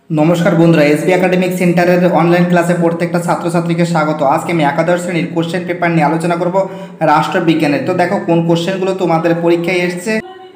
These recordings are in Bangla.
নমস্কার বন্ধুরা, এসবি একাডেমিক সেন্টারের অনলাইন ক্লাসে প্রত্যেকটা ছাত্রছাত্রীকে স্বাগত। আজকে আমি একাদশ শ্রেণীর কোশ্চেন পেপার নিয়ে আলোচনা করব রাষ্ট্রবিজ্ঞানের। তো দেখো কোন কোশ্চেনগুলো তোমাদের পরীক্ষায় এসছে।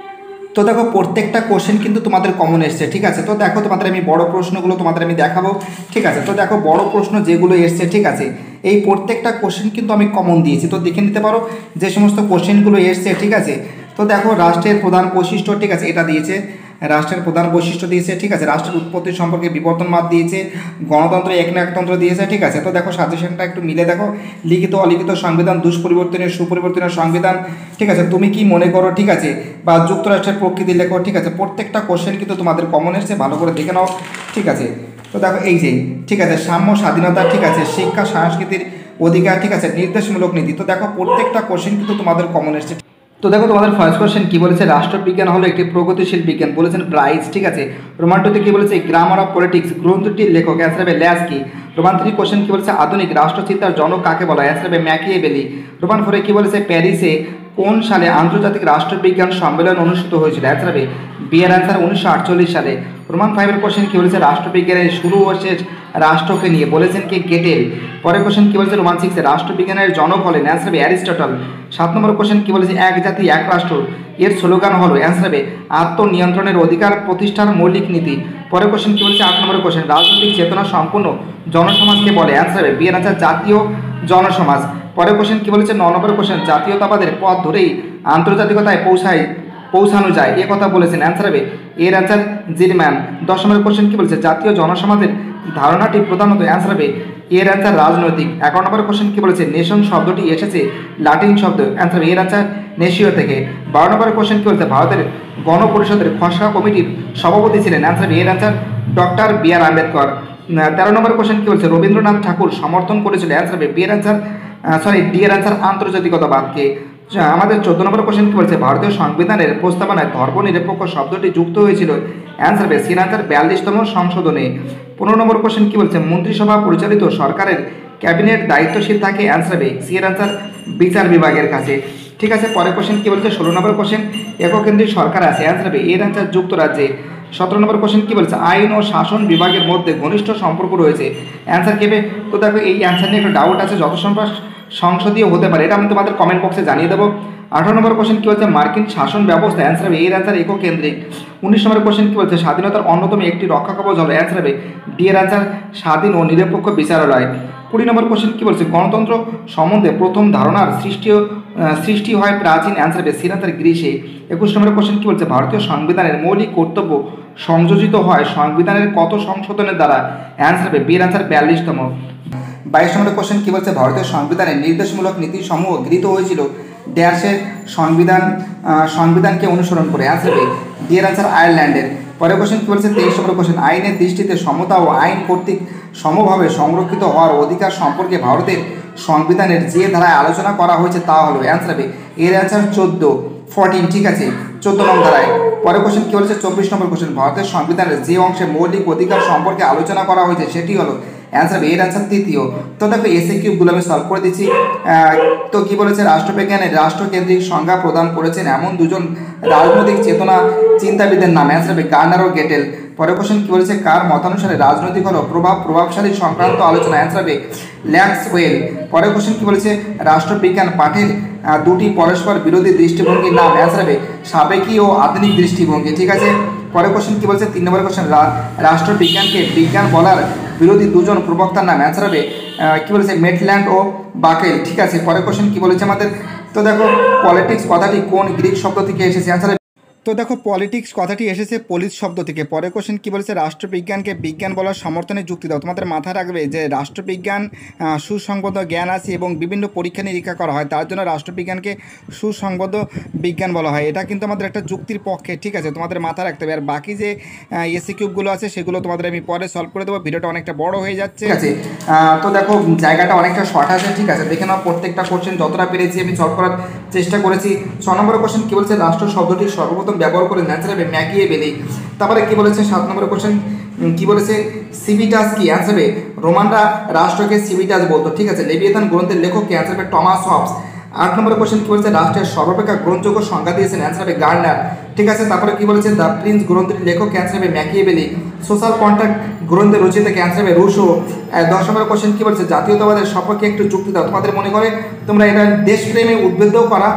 তো দেখো প্রত্যেকটা কোশ্চেন কিন্তু তোমাদের কমন এসছে, ঠিক আছে। তো দেখো তোমাদের আমি বড় প্রশ্নগুলো তোমাদের আমি দেখাবো, ঠিক আছে। তো দেখো বড় প্রশ্ন যেগুলো এসছে, ঠিক আছে, এই প্রত্যেকটা কোশ্চেন কিন্তু আমি কমন দিয়েছি। তো দেখে নিতে পারো যে সমস্ত কোশ্চেনগুলো এসছে, ঠিক আছে। তো দেখো রাষ্ট্রের প্রধান বৈশিষ্ট্য, ঠিক আছে, এটা দিয়েছে। রাষ্ট্রের প্রধান বৈশিষ্ট্য দিয়েছে, ঠিক আছে। রাষ্ট্রের উৎপত্তি সম্পর্কে বিবর্তনবাদ দিয়েছে, গণতন্ত্র একনায়কতন্ত্র দিয়েছে, ঠিক আছে। তো দেখো সাজেশনটা একটু মিলে দেখো। লিখিত অলিখিত সংবিধান, দুষ্পরিবর্তনীয় সুপরিবর্তনীয় সংবিধান, ঠিক আছে। তুমি কি মনে করো, ঠিক আছে, বা যুক্তরাষ্ট্রের প্রকৃতি লেখো, ঠিক আছে। প্রত্যেকটা কোশ্চেন কিন্তু তোমাদের কমন এসছে, ভালো করে দেখে নাও, ঠিক আছে। তো দেখো এই যে, ঠিক আছে, সাম্য স্বাধীনতা, ঠিক আছে, শিক্ষা সংস্কৃতির অধিকার, ঠিক আছে, নির্দেশমূলক নীতি। তো দেখো প্রত্যেকটা কোশ্চেন কিন্তু তোমাদের কমন এসছে। তো দেখো তোমাদের ফার্স্ট কোশ্চেন কি বলেছে, রাষ্ট্রবিজ্ঞান হলো একটি প্রগতিশীল বিজ্ঞান, বলেছেন ব্রাইস, ঠিক আছে। রোমান টুতে কি বলেছে, গ্রামার অফ পলিটিক্স গ্রন্থটির লেখক, অ্যান্সার হবে ল্যাসকি। রোমান থ্রি কোশ্চেন কি বলেছে, আধুনিক রাষ্ট্রচিন্তার জনক কাকে বলা হয়, অ্যান্সার হবে ম্যাকিয়েভেলি। রোমান ফোরে কি বলেছে, প্যারিসে কোন সালে আন্তর্জাতিক রাষ্ট্রবিজ্ঞান সম্মেলন অনুষ্ঠিত হয়েছিল, অ্যান্সার হবে বিয়ের অ্যান্সার 1948 সালে। রোমান ফাইভের কোশ্চেন কি বলেছে, রাষ্ট্রবিজ্ঞানের শুরু ও শেষ রাষ্ট্রকে নিয়ে, বলেছেন কি গেটেল। পরের কোশ্চেন কি বলেছে, রোমান সিক্সে রাষ্ট্রবিজ্ঞানের জনক হলেন, অ্যান্সার হবে অ্যারিস্টটল। 7 নম্বর কোশ্চেন কি বলেছে, এক জাতি এক রাষ্ট্র এর স্লোগান হলো, অ্যান্সার হবে আত্মনিয়ন্ত্রণের অধিকার প্রতিষ্ঠার মৌলিক নীতি। পরের কোশ্চেন কি বলেছে, 8 নম্বর কোশ্চেন রাজনৈতিক চেতনা সম্পূর্ণ জনসমাজকে বলে, অ্যান্সার হবে বিয়ের অ্যান্সার জাতীয় জনসমাজ। পরের কোশ্চেন কি বলেছে, 9 নম্বর কোশ্চেন জাতীয়তাবাদের পথ ধরেই আন্তর্জাতিকতায় পৌঁছানো যায় এ কথা বলেছেন, অ্যান্সার হবে এর অ্যান্সার জিরম্যান। 10 নম্বর কোশ্চেন কি বলেছে, জাতীয় জনসমাজের ধারণাটি প্রধানত, অ্যান্সার হবে এর অ্যান্সার রাজনৈতিক। 11 নম্বর কোশ্চেন কি বলেছে, নেশন শব্দটি এসেছে লাটিন শব্দ, অ্যান্সার এর অ্যান্সার নেশিও থেকে। 12 নম্বর কোশ্চেন কি বলেছে, ভারতের গণপরিষদের খসড়া কমিটির সভাপতি ছিলেন, অ্যান্সার এর answer doctor B R Ambedkar. 13 number question কি বলছে, রবীন্দ্রনাথ ঠাকুর সমর্থন করেছিল, অ্যান্সার হবে বি এর অ্যান্সার ডি এর অ্যান্সার আন্তর্জাতিকতাবাদকে। আমাদের 14 নম্বর কোশ্চেন কি বলছে, ভারতীয় সংবিধানের প্রস্তাবনায় ধর্মনিরপেক্ষ শব্দটি যুক্ত হয়েছিল, অ্যান্সার হবে সি এর অ্যান্সার 42তম সংশোধনে। 15 নম্বর কোশ্চেন কি বলছে, মন্ত্রিসভা পরিচালিত সরকারের ক্যাবিনেট দায়িত্বশীল থাকে, অ্যান্সার হবে সি এর অ্যান্সার বিচার বিভাগের কাছে, ঠিক আছে। পরের কোশ্চেন কি বলছে, 16 নম্বর কোশ্চেন এককেন্দ্রিক সরকার আছে, অ্যান্সার হবে এর অ্যান্সার যুক্তরাজ্যে। 17 নম্বর কোশ্চেন কি বলছে, আইন ও শাসন বিভাগের মধ্যে ঘনিষ্ঠ সম্পর্ক রয়েছে, অ্যান্সার কেবে। তো দেখো এই অ্যান্সার নিয়ে একটু ডাউট আছে, যত সম্ভব সংসদীয় হতে পারে, এটা আমি তোমাদের কমেন্ট বক্সে জানিয়ে দেবো। 18 নম্বর কোশ্চেন কি বলছে, মার্কিন শাসন ব্যবস্থা, অ্যান্সার হবে এর অ্যান্সার এককেন্দ্রিক। 19 নম্বর কোশ্চেন কি বলছে, স্বাধীনতার অন্যতম একটি রক্ষা কবচ হলো, অ্যান্সার হবে ডি এর অ্যান্সার স্বাধীন ও নিরপেক্ষ বিচারালয়। 20 নম্বর কোশ্চেন কি বলছে, গণতন্ত্র সম্বন্ধে প্রথম ধারণার সৃষ্টি হয় প্রাচীন, অ্যান্সার হবে সি এর অ্যান্সার গ্রিসে। 21 নম্বর কোশ্চেন কি বলছে, ভারতীয় সংবিধানের মৌলিক কর্তব্য সংযোজিত হয় সংবিধানের কত সংশোধনের দ্বারা, অ্যান্সার হবে বি এর অ্যান্সার 42তম। 22 নম্বর কোশ্চেন কি বলছে, ভারতীয় সংবিধানের নির্দেশমূলক নীতিসমূহ গৃহীত হয়েছিল ড্যাশের সংবিধানকে অনুসরণ করে, অ্যান্সার হবে ডি এর অ্যান্সার আয়ারল্যান্ডের। পরের কোশ্চেন কি বলছে, 23 নম্বর কোশ্চেন আইনের দৃষ্টিতে সমতা ও আইন কর্তৃক সমভাবে সংরক্ষিত হওয়ার অধিকার সম্পর্কে ভারতের সংবিধানের যে ধারায় আলোচনা করা হয়েছে তা হলো, অ্যান্সার হবে এর অ্যান্সার 14, ঠিক আছে, 14 নম্বর ধারায়। পরের কোশ্চেন কি বলছে, 24 নম্বর কোশ্চেন ভারতের সংবিধানের যে অংশে মৌলিক অধিকার সম্পর্কে আলোচনা করা হয়েছে সেটি হলো, অ্যান্সার এর অ্যান্সার 3। তো দেখো এসে কিউবগুলো আমি সলভ করে দিচ্ছি। তো কি বলেছে, রাষ্ট্রবিজ্ঞানের রাষ্ট্রকেন্দ্রিক সংজ্ঞা প্রদান করেছেন এমন দুজন রাজনৈতিক চেতনা চিন্তাবিদের নাম, অ্যান্সার হবে গার্নার ও গেটেল। পরের কোশ্চেন কি বলেছে, কার মতানুসারে রাজনৈতিক হলো প্রভাবশালী সংক্রান্ত আলোচনা, অ্যান্সার হবে ল্যাক্সওয়েল। পরের কোশ্চেন কি বলেছে, রাষ্ট্রবিজ্ঞান পাঠের দুটি পরস্পর বিরোধী দৃষ্টিভঙ্গির নাম, অ্যান্সার হবে সাবেকি ও আধুনিক দৃষ্টিভঙ্গি, ঠিক আছে। পরের কোশ্চেন কি বলছে, 3 নম্বর কোশ্চেন রাষ্ট্রবিজ্ঞানকে বিজ্ঞান বলার বিরোধী দুজন প্রবক্তার নাম, অ্যান্সার হবে কি বলেছে মেটল্যান্ড ও বাকেল, ঠিক আছে। পরের কোশ্চেন কি বলেছে আমাদের, তো দেখো পলিটিক্স কথাটি কোন গ্রিক শব্দ থেকে এসেছে, অ্যান্সার। তো দেখো পলিটিক্স কথাটি এসেছে পলিস শব্দ থেকে। পরের কোশ্চেন কি বলেছে, রাষ্ট্রবিজ্ঞানকে বিজ্ঞান বলার সমর্থনে যুক্তি দাও। তোমাদের মাথায় রাখবে যে রাষ্ট্রবিজ্ঞান সুসংবদ্ধ জ্ঞান আছে এবং বিভিন্ন পরীক্ষা নিরীক্ষা করা হয়, তার জন্য রাষ্ট্রবিজ্ঞানকে সুসংবদ্ধ বিজ্ঞান বলা হয়। এটা কিন্তু আমাদের একটা যুক্তির পক্ষে, ঠিক আছে, তোমাদের মাথায় রাখতে হবে। আর বাকি যে এসি কিউবগুলো আছে সেগুলো তোমাদের আমি পরে সলভ করে দেবো, ভিডিওটা অনেকটা বড় হয়ে যাচ্ছে, ঠিক আছে। তো দেখো জায়গাটা অনেকটা শর্ট আছে, ঠিক আছে, দেখে নাও প্রত্যেকটা কোশ্চেন যতটা পেরেছি আমি সলভ করার চেষ্টা করেছি। 6 নম্বর কোশ্চেন কি বলছে, রাষ্ট্র শব্দটি সর্বপ্রথম ব্যবহার করে, অ্যান্সার হবে ম্যাকিয়েভেলি। তারপরে কি বলেছে 7 নম্বর কোশ্চেন কি বলেছে, সিভিটাস কি, অ্যান্সার হবে রোমানরা রাষ্ট্রকে সিভিটাস বলতো, ঠিক আছে। লেভিয়েথান গ্রন্থের লেখক কে, অ্যান্সার হবে টমাস হবস। 8 নম্বর কোশ্চেন কি বলেছে, রাষ্ট্রের সর্বাপেক্ষা গ্রহণযোগ্য সংজ্ঞা দিয়েছেন, অ্যান্সার হবে গার্নার, ঠিক আছে। তারপরে কি বলেছে, দ্য প্রিন্স গ্রন্থটির লেখক, অ্যান্সার হবে ম্যাকিয়েভেলি। সোশ্যাল কন্ট্রাক্ট গ্রন্থে রচিত, ক্যান্সার হবে রুশো। 10 নম্বর কোশ্চেন কি বলছে, জাতীয়তাবাদের সপক্ষে একটু যুক্তি দাও। তোমাদের মনে করে তোমরা এটা দেশপ্রেমে উদ্বুদ্ধ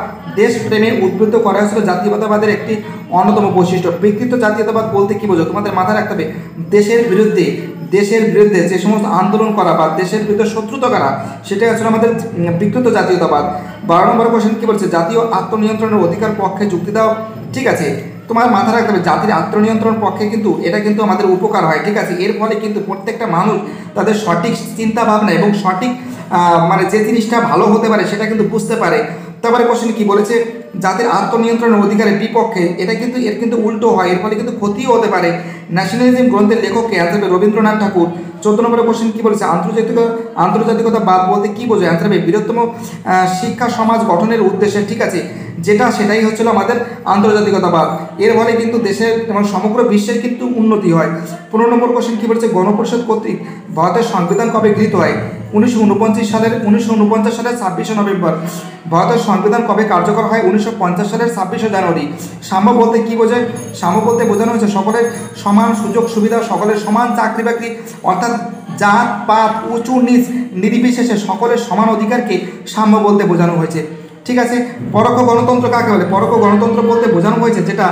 করা হয়েছিল জাতীয়তাবাদের একটি অন্যতম বৈশিষ্ট্য। বিকৃত জাতীয়তাবাদ বলতে কি বোঝো? তোমাদের মাথায় রাখতে হবে দেশের বিরুদ্ধে যে সমস্ত আন্দোলন করা বা দেশের বিরুদ্ধে শত্রুতা করা, সেটাই আসলে আমাদের বিকৃত জাতীয়তাবাদ। 12 নম্বর কোশ্চেন কি বলছে, জাতীয় আত্মনিয়ন্ত্রণের অধিকার পক্ষে যুক্তি দাও। ঠিক আছে, তোমার মাথায় রাখতে হবে জাতির আত্মনিয়ন্ত্রণ পক্ষে কিন্তু এটা কিন্তু আমাদের উপকার হয়। ঠিক আছে, এর ফলে কিন্তু প্রত্যেকটা মানুষ তাদের সঠিক চিন্তা ভাবনা এবং সঠিক মানে যে জিনিসটা ভালো হতে পারে সেটা কিন্তু বুঝতে পারে। তারপরে কোশ্চেন কি বলেছে, জাতির আত্মনিয়ন্ত্রণের অধিকারের বিপক্ষে, এটা কিন্তু এর কিন্তু উল্টো হয়, এর ফলে কিন্তু ক্ষতিও হতে পারে। ন্যাশনালিজম গ্রন্থের লেখককে অ্যান্সার হবে রবীন্দ্রনাথ ঠাকুর। 14 নম্বরের কোশ্চেন কি বলেছে, আন্তর্জাতিকতাবাদ বলতে কি বোঝো? অ্যান্সার হবে বৃহত্তম শিক্ষা সমাজ গঠনের উদ্দেশ্যে। ঠিক আছে, সেটাই হচ্ছিল আমাদের আন্তর্জাতিকতাবাদ। এর ফলে কিন্তু দেশের এবং সমগ্র বিশ্বের কিন্তু উন্নতি হয়। 15 নম্বর কোশ্চেন কি বলছে, গণপরিষদ কর্তৃক ভারতের সংবিধান কবে গৃহীত হয়? 1949 সালের 26শে নভেম্বর। ভারতের সংবিধান কবে কার্যকর হয়? 1950 সালের 26শে জানুয়ারি। সাম্য বলতে কি বোঝায়? সাম্য বলতে বোঝানো হয়েছে সকলের সমান সুযোগ সুবিধা, সকলের সমান চাকরি বাকরি, অর্থাৎ জাত পাত উঁচু নিচ নির্বিশেষে সকলের সমান অধিকারকে সাম্য বলতে বোঝানো হয়েছে। ঠিক আছে, পরোক্ষ গণতন্ত্র কাকে বলে? পরোক্ষ গণতন্ত্র বলতে বোঝানো হয়েছে যেটা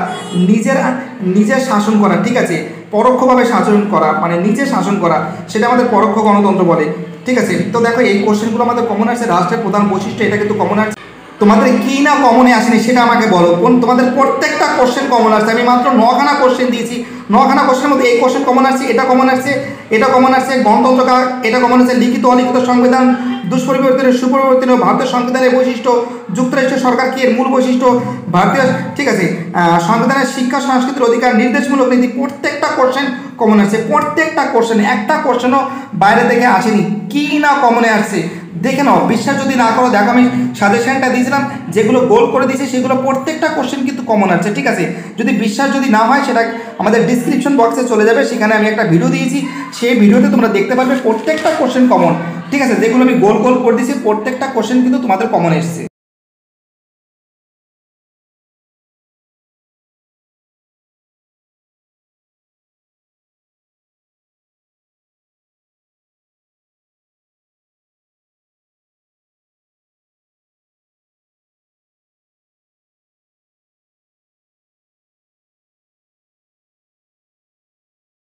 নিজের শাসন করা। ঠিক আছে, পরোক্ষভাবে শাসন করা মানে নিজে শাসন করা, সেটা আমাদের পরোক্ষ গণতন্ত্র বলে। ঠিক আছে, তো দেখো এই কোশ্চেনগুলো আমাদের কমন আসছে। রাষ্ট্রের প্রধান বৈশিষ্ট্য, এটা কিন্তু কমন আসছে। তোমাদের কি না কমনে আসেনি সেটা আমাকে বলো। তোমাদের প্রত্যেকটা কোশ্চেন কমন আসছে। আমি মাত্র 9খানা কোশ্চেন দিয়েছি, 9খানা কোশ্চেনের মধ্যে এই কোশ্চেন কমন আসছে, এটা কমন আসছে, এটা কমন আসছে, গণতন্ত্র কাক, এটা কমন আসছে, লিখিত অলিখিত সংবিধান, দুষ্পরিবর্তনের সুপরিবর্তনীয় ভারতের সংবিধানের বৈশিষ্ট্য, যুক্তরাষ্ট্রীয় সরকার কি এর মূল বৈশিষ্ট্য, ভারতীয় ঠিক আছে সংবিধানের শিক্ষা সংস্কৃতির অধিকার, নির্দেশমূলক নীতি, প্রত্যেকটা কোশ্চেন কমন আসছে। প্রত্যেকটা কোশ্চেন, একটা কোশ্চেনও বাইরে থেকে আসেনি। কি না কমনে আসছে দেখে নাও। বিশ্বাস যদি না করো, দেখো আমি সাজেশনটা দিয়েছিলাম, যেগুলো গোল করে দিয়েছি সেগুলো প্রত্যেকটা কোশ্চেন কিন্তু কমন আসছে। ঠিক আছে, যদি বিশ্বাস যদি না হয় সেটা আমাদের ডিসক্রিপশন বক্সে চলে যাবে, সেখানে আমি একটা ভিডিও দিয়েছি, সেই ভিডিওতে তোমরা দেখতে পারবে প্রত্যেকটা কোশ্চেন কমন। ঠিক আছে, যেগুলো আমি গোল করে দিয়েছি প্রত্যেকটা কোশ্চেন কিন্তু তোমাদের কমন এসেছে।